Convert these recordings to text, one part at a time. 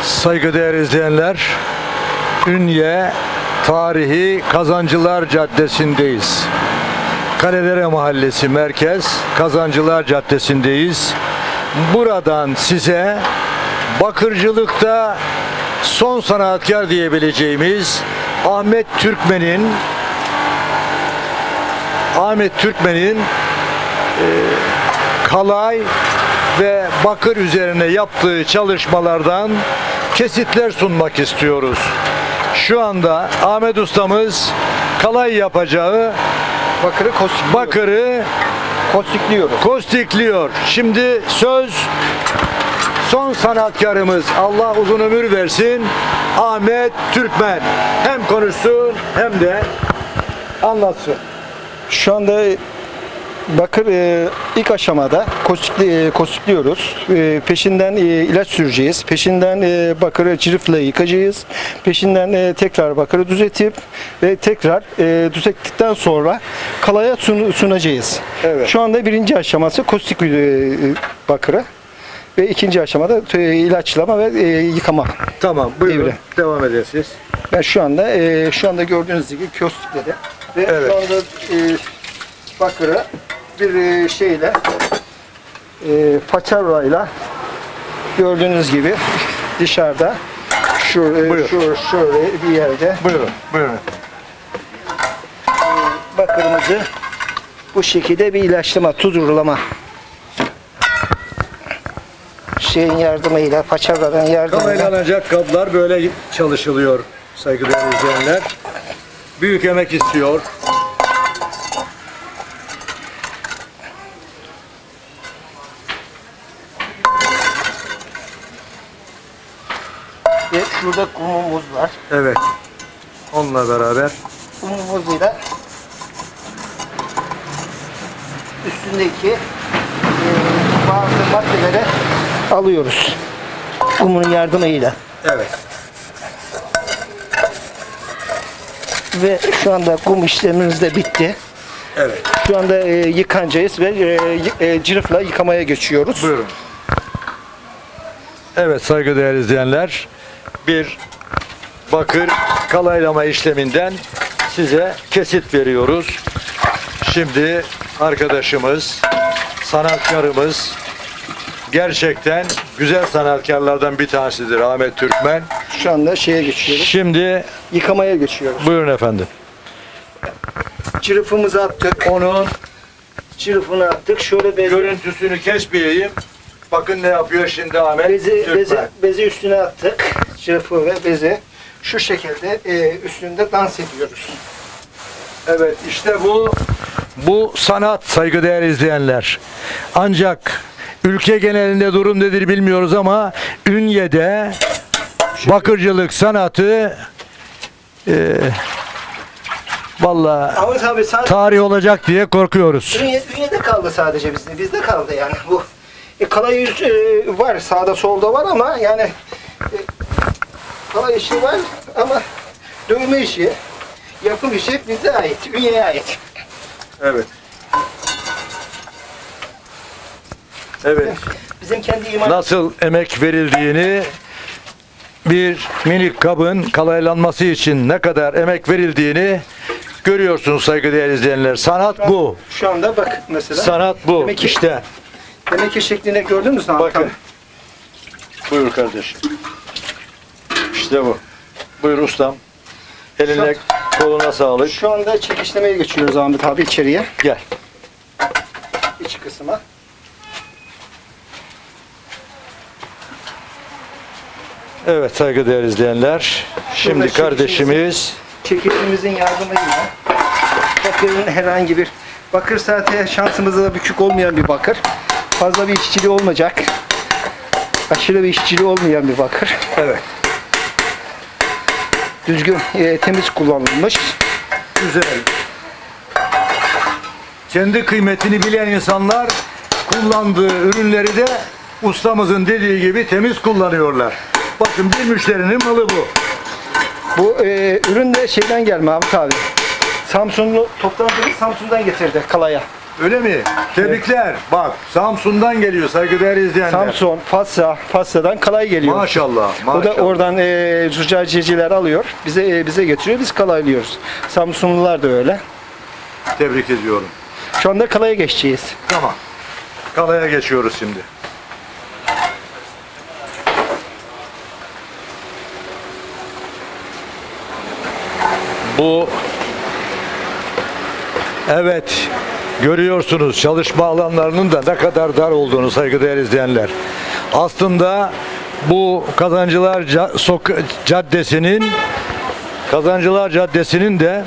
Saygıdeğer izleyenler, Ünye Tarihi Kazancılar Caddesi'ndeyiz. Kalelere Mahallesi merkez, Kazancılar Caddesi'ndeyiz. Buradan size bakırcılıkta son sanatkar diyebileceğimiz Ahmet Türkmen'in kalay ve bakır üzerine yaptığı çalışmalardan kesitler sunmak istiyoruz. Şu anda Ahmet ustamız kalay yapacağı bakırı kostikliyor. Şimdi söz son sanatkarımız, Allah uzun ömür versin, Ahmet Türkmen. Hem konuşsun hem de anlatsın. Şu anda bakır ilk aşamada kostikliyoruz. Peşinden ilaç süreceğiz. Peşinden bakırı çirifle yıkacağız. Peşinden tekrar bakırı düzeltip ve tekrar düzelttikten sonra kalaya sunacağız. Evet. Şu anda birinci aşaması kostik bakırı ve ikinci aşamada ilaçlama ve yıkama. Tamam, buyurun. Devre. Devam edesiniz. Ben şu anda gördüğünüz gibi kostikledim ve Evet. şu anda bakırı bir şeyle paçavrayla gördüğünüz gibi dışarıda şöyle bir yerde Buyurun. bakırımızı bu şekilde bir ilaçlama, tuzurlama şeyin yardımıyla, paçavranın yardımıyla. Kamelanacak kablar böyle çalışılıyor saygıdeğer izleyenler. Büyük emek istiyor. Ve şurada kumumuz var. Evet. Onunla beraber. Kumumuzla üstündeki bazı maddeleri alıyoruz. Kumun yardımıyla. Evet. Ve şu anda kum işlemimiz de bitti. Evet. Şu anda yıkanacağız ve cirifle yıkamaya geçiyoruz. Buyurun. Evet saygıdeğer izleyenler, bir bakır kalaylama işleminden size kesit veriyoruz. Şimdi arkadaşımız, sanatkarımız, gerçekten güzel sanatkarlardan bir tanesidir Ahmet Türkmen. Şu anda şeye geçiyoruz. Şimdi Yıkamaya geçiyoruz. buyurun efendim. Çırpımızı attık. Onun Çırpını attık. Şöyle görüntüsünü kesmeyeyim. Bakın ne yapıyor şimdi Ahmet Türkmen. bezi üstüne attık. Çırpı ve bezi. Şu şekilde üstünde dans ediyoruz. Evet, işte bu sanat saygıdeğer izleyenler. Ancak ülke genelinde durum nedir bilmiyoruz ama Ünye'de bakırcılık sanatı vallahi Ahmet abi sadece tarih olacak diye korkuyoruz. Ünye'de kaldı sadece bizde. Bizde kaldı yani bu. Kalay yüz var, sağda solda var ama yani kalay işi var ama dövme işi, yapım işi bize ait, Ünye'ye ait. Evet. Evet. Bizim kendi iman. Nasıl emek verildiğini, bir minik kabın kalaylanması için ne kadar emek verildiğini görüyorsunuz saygıdeğer izleyenler. Sanat bu. Şu anda bak mesela. Sanat bu. Demek ki- İşte. Demek ki şeklinde gördün mü sen? Bakın. Buyur kardeşim. İşte bu. Buyur ustam. Eline koluna sağlık. Şu anda çekişlemeye geçiyoruz Ahmet abi içeriye. Gel. İç kısma. Evet saygıdeğer izleyenler. Şimdi Şurada kardeşimiz Çekişimizin yardımıyla bakırın herhangi bir bakır zaten şansımızda bükük olmayan bir bakır. Fazla bir işçiliği olmayacak. Aşırı bir işçiliği olmayan bir bakır. evet Düzgün, temiz kullanılmış. güzel. Kendi kıymetini bilen insanlar kullandığı ürünleri de ustamızın dediği gibi temiz kullanıyorlar. Bakın bir müşterinin malı bu. Bu ürün de şeyden gelme Ahmet abi. Samsunlu toplantıcı Samsun'dan getirdi kalaya. Öyle mi? Tebrikler. Bak Samsun'dan geliyor saygıdeğer izleyenler. Samsun, Fassa'dan kalay geliyor. Maşallah. O da oradan züccaciyeciler alıyor. Bize getiriyor. Biz kalaylıyoruz. Samsunlular da öyle. Tebrik ediyorum. Şu anda kalaya geçeceğiz. Tamam. Kalaya geçiyoruz şimdi. Bu evet görüyorsunuz çalışma alanlarının da ne kadar dar olduğunu saygıdeğer izleyenler. Aslında bu Kazancılar Caddesi'nin de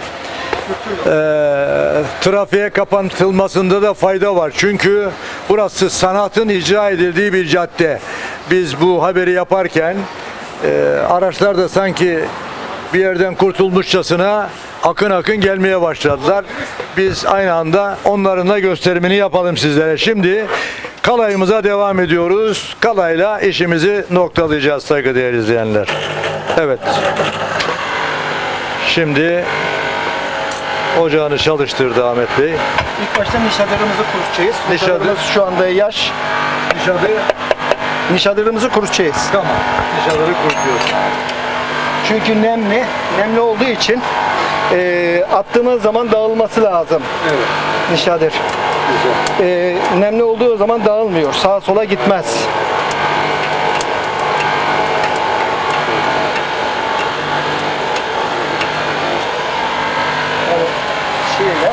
trafiğe kapatılmasında da fayda var. Çünkü burası sanatın icra edildiği bir cadde. Biz bu haberi yaparken araçlar da sanki bir yerden kurtulmuşçasına akın akın gelmeye başladılar. Biz aynı anda onların da gösterimini yapalım sizlere. Şimdi kalayımıza devam ediyoruz. Kalayla işimizi noktalayacağız saygıdeğer izleyenler. Evet. Şimdi ocağını çalıştırdı Ahmet Bey. İlk başta nişadırımızı kurutacağız. Nişadır. Nişadırımız şu anda yaş. Nişadırımızı kurutacağız. Tamam. Nişadırı kurutuyoruz. Çünkü nemli olduğu için attığımız zaman dağılması lazım. Evet. Nişadır. Güzel. Nemli olduğu zaman dağılmıyor. Sağa sola gitmez. Evet. Şöyle.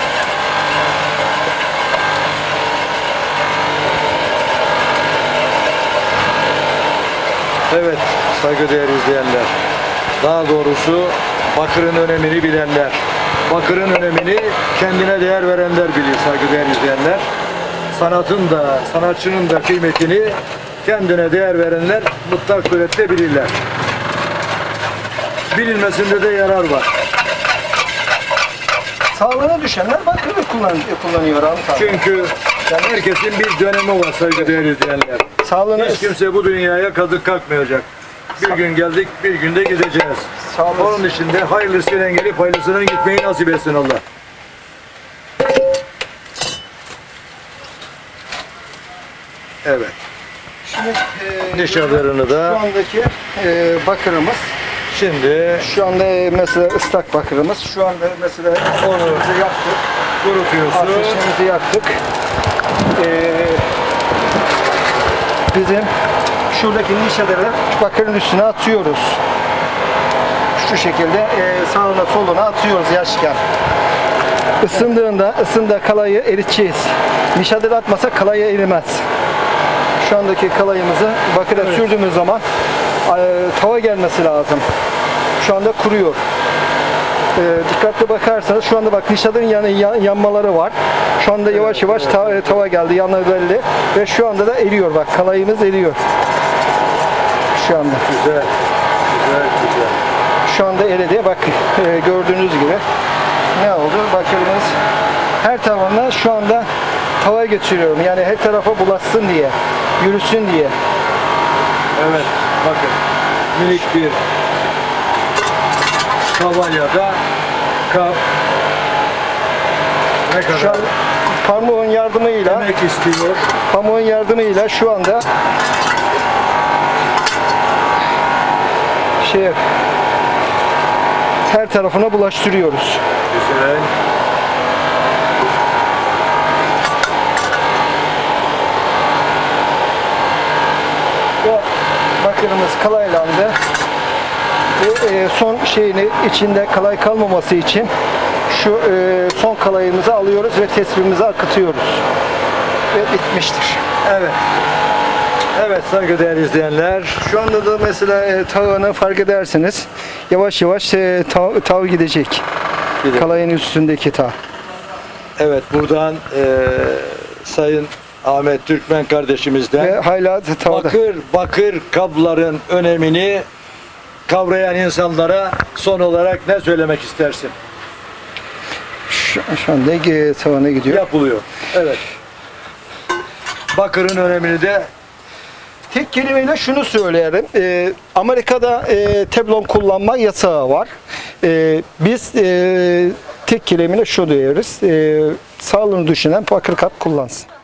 Evet saygıdeğer izleyenler. Daha doğrusu bakırın önemini bilenler. Bakırın önemini kendine değer verenler bilir saygıdeğer izleyenler. Sanatın da, sanatçının da kıymetini kendine değer verenler mutlak surette bilirler. Bilinmesinde de yarar var. Sağlığına düşenler bakırı kullanıyor Ahmet abi. Çünkü herkesin bir dönemi var saygıdeğer izleyenler. Sağlığına Hiç kimse bu dünyaya kazık kalkmayacak. Bir gün geldik, bir günde gideceğiz. Onun için de hayırlısıyla gelip hayırlısıyla gitmeyi nasip etsin Allah. Evet. Şimdi Nişadırını şu da andaki bakırımız. şimdi Şu anda mesela ıslak bakırımız. Şu anda mesela onu yaktık. kurutuyorsun. Ateşimizi yaktık. Bizim şuradaki nişaları bakırın üstüne atıyoruz. Şu şekilde sağına soluna atıyoruz yaşken. Isındığında kalayı eriteceğiz. Nişadır atmasa kalaya erimez. Şu andaki kalayımızı bakıra sürdüğümüz zaman tava gelmesi lazım. Şu anda kuruyor. Dikkatli bakarsanız şu anda bak nişadırın yanmaları var. Şu anda yavaş yavaş tava geldi, yanları belli ve şu anda da eriyor bak kalayımız eriyor. Şu anda. Güzel. Güzel, güzel. Şu anda eridi. Bak gördüğünüz gibi ne oldu? Bakırımız her tarafına şu anda tavaya götürüyorum. Yani her tarafa bulaşsın diye, yürüsün diye. Evet. Bakın. Minik bir tava ya da kap. Ne kadar Şu an pamuğun yardımıyla emek istiyor. şu anda her tarafına bulaştırıyoruz. Güzel. Ve bakırımız kalaylandı. Ve son şeyini içinde kalay kalmaması için şu son kalayımızı alıyoruz ve tespihimizi akıtıyoruz. Ve bitmiştir. Evet. Evet saygıdeğer izleyenler. Şu anda da mesela tavını fark edersiniz. Yavaş yavaş tav gidecek. Kalayın üstündeki tav. Evet buradan Sayın Ahmet Türkmen kardeşimizden Ve hala tavada. bakır kabların önemini kavrayan insanlara son olarak ne söylemek istersin? Şu anda tavana gidiyor. Yapılıyor. Evet. Bakırın önemini de Tek kelimeyle şunu söyleyelim. Amerika'da teflon kullanma yasağı var. Biz tek kelimle şu diyoruz. Sağlığını düşünen bakır kap kullansın.